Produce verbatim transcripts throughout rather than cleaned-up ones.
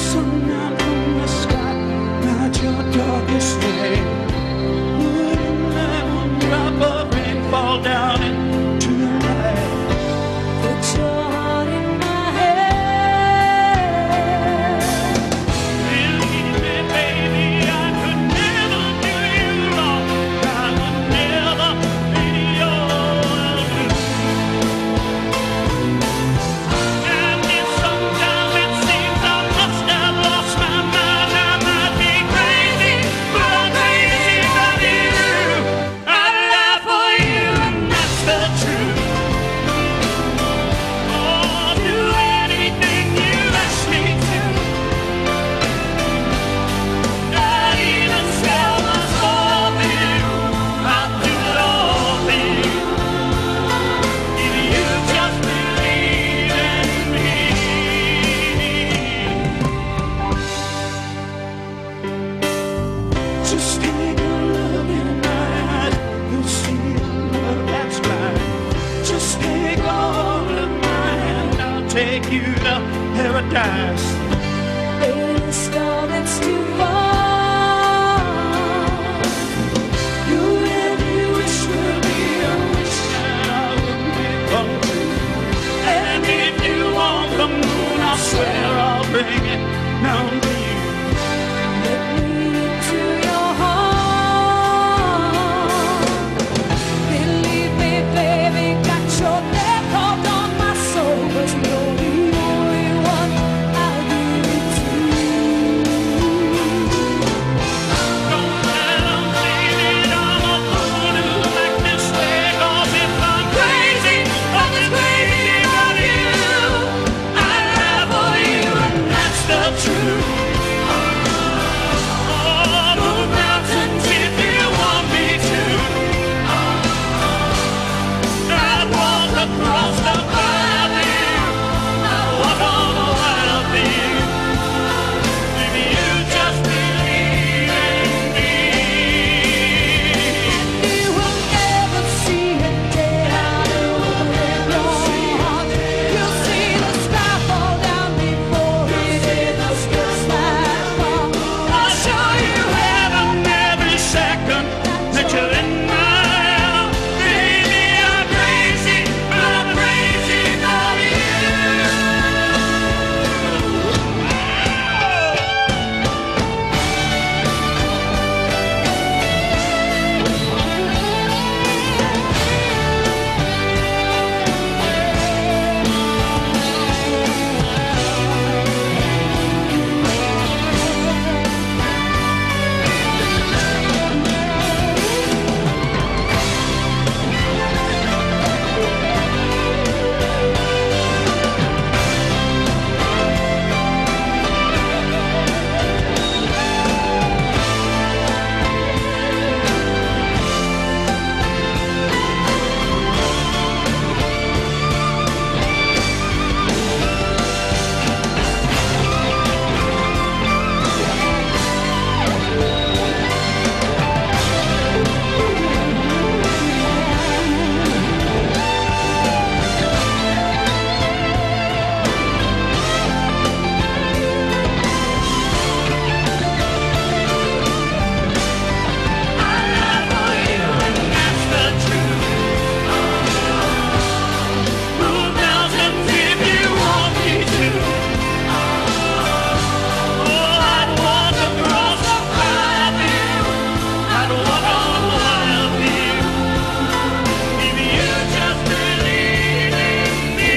sun down from the sky, not your darkest day. Wouldn't let one drop of rain fall down into the night. Put your heart in my hand. Believe me, baby, I could never do you wrong. I would never be your blue. And if sometimes it seems I must have lost my mind, I might be crazy, but I'm crazy about you. I'd lie for you, and that's the truth. Oh, do anything you ask me to. I'd even sell my soul for you. I'd do it all for you. If you just believe in me. Just take a look in my eyes, you'll see a love that's blind. Just take all of my hand, I'll take you to paradise. Baby, the star that's too far. You and you wish will be a wish that I would make come true. And if you want the moon, I swear I'll bring it down to you. Let me into your heart. Believe me, baby, got your neck caught on my soul, 'cause you're the only one I'll give it to. Don't let 'em see that I'm a fool who act this way, 'cause if I'm crazy, I'm as crazy about you. I'd lie for you, and that's the truth. Oh, move mountains if you want me to. I'd walk across the fire for you. I'd walk on the wild for you. If you just believe in me. You will never see a day out of your heart. You'll see the sky fall down before it hits the sky. I'll show you heaven every second that you're in my arms. Baby, I'm crazy, but I'm crazy about you. Move mountains if you want me to. Oh, I'd walk across the fire for you. I'd walk on the wild for you. If you just believe in me.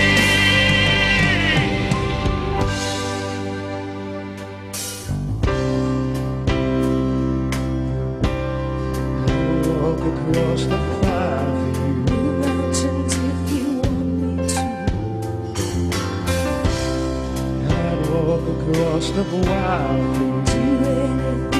I'd walk across the fire for you. Mountains if you want me to. I'd walk across the wild for you. Do anything